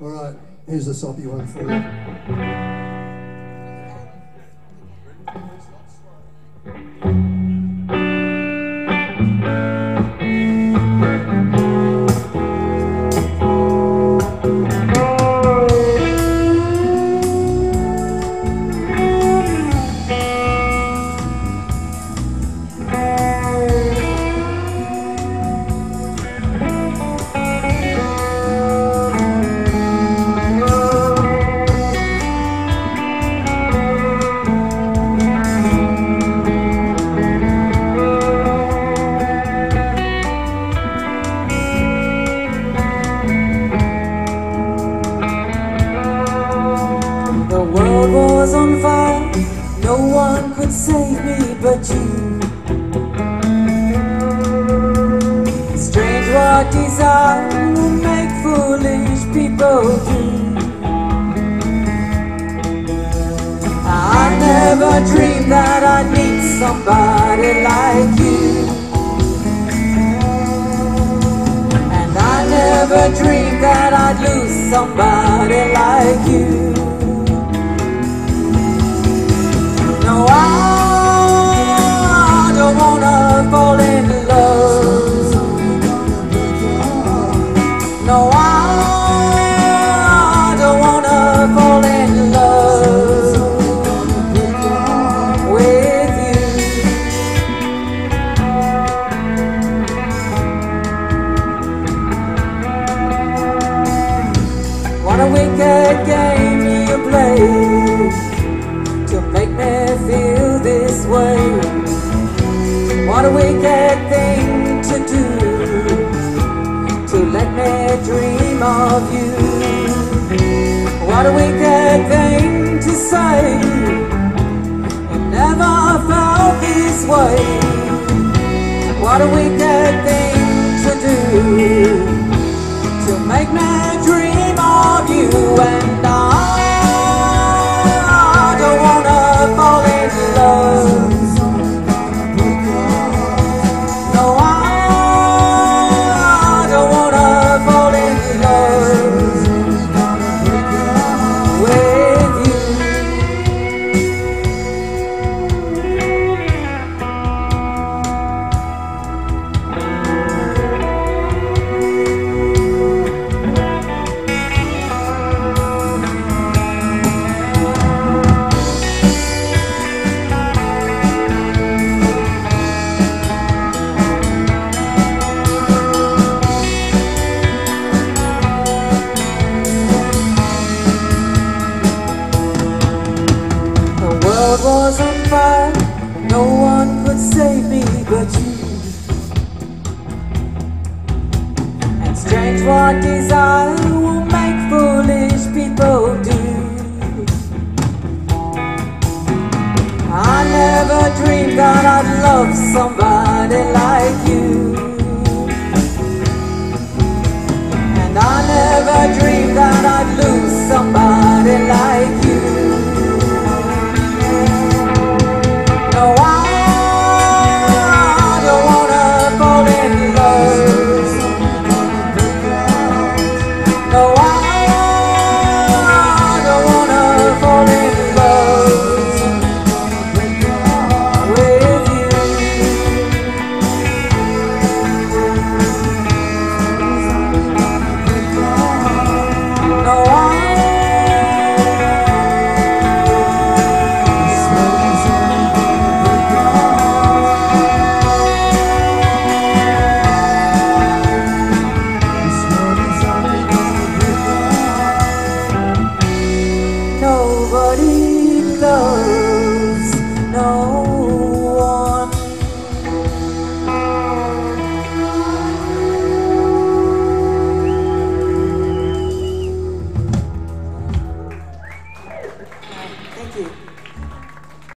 All right, here's a soppy one for you. Was on fire, no one could save me but you. Strange what desire will make foolish people do. I never dreamed that I'd meet somebody like you, and I never dreamed that I'd lose somebody like you. No, I don't wanna fall in love. No, I don't wanna fall in love with you. What a wicked game you play to make me feel this way. What a wicked thing to do, to let me dream of you. What a wicked thing to say, I never felt this way. What a wicked thing to do, to make me dream of you. And I don't wanna fall in love. No, I don't wanna fall in love with you. Was on fire, no one could save me but you. And strange what desire will make foolish people do. I never dreamed that I'd love somebody like you, and I never dreamed that I'd lose somebody like you. No, I don't wanna fall in love. No, I don't wanna fall in love with you. No, nobody loves